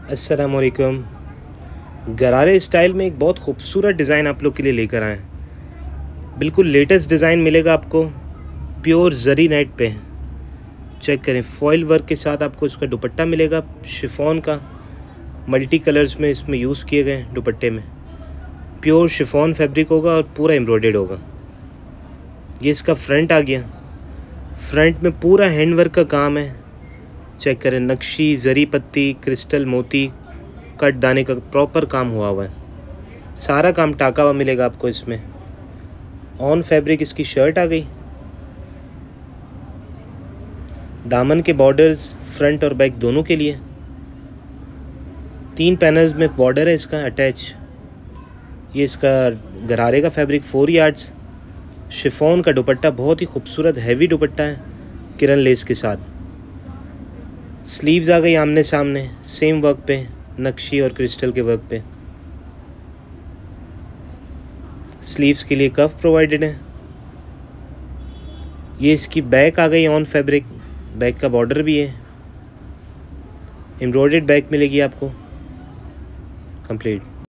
अस्सलाम वालेकुम। गरारे स्टाइल में एक बहुत खूबसूरत डिज़ाइन आप लोग के लिए लेकर आए हैं। बिल्कुल लेटेस्ट डिज़ाइन मिलेगा आपको, प्योर जरी नेट पे। चेक करें, फॉइल वर्क के साथ आपको इसका दुपट्टा मिलेगा शिफॉन का। मल्टी कलर्स में इसमें यूज़ किए गए दुपट्टे में। प्योर शिफॉन फैब्रिक होगा और पूरा एम्ब्रॉयडर्ड होगा। ये इसका फ्रंट आ गया। फ्रंट में पूरा हैंड वर्क का काम है। चेक करें, नक्शी, जरी पत्ती, क्रिस्टल मोती, कट दाने का प्रॉपर काम हुआ है। सारा काम टाका हुआ मिलेगा आपको इसमें। ऑन फैब्रिक इसकी शर्ट आ गई। दामन के बॉर्डर्स फ्रंट और बैक दोनों के लिए। 3 पैनल्स में बॉर्डर है इसका अटैच। ये इसका गरारे का फैब्रिक 4 यार्ड्स। शिफॉन का दुपट्टा बहुत ही खूबसूरत हैवी दुपट्टा है किरण लेस के साथ। स्लीव्स आ गई आमने सामने, सेम वर्क पे, नक्शी और क्रिस्टल के वर्क पे। स्लीव्स के लिए कफ प्रोवाइडेड है। ये इसकी बैक आ गई ऑन फैब्रिक। बैक का बॉर्डर भी है, एम्ब्रॉयडर्ड बैक मिलेगी आपको कंप्लीट।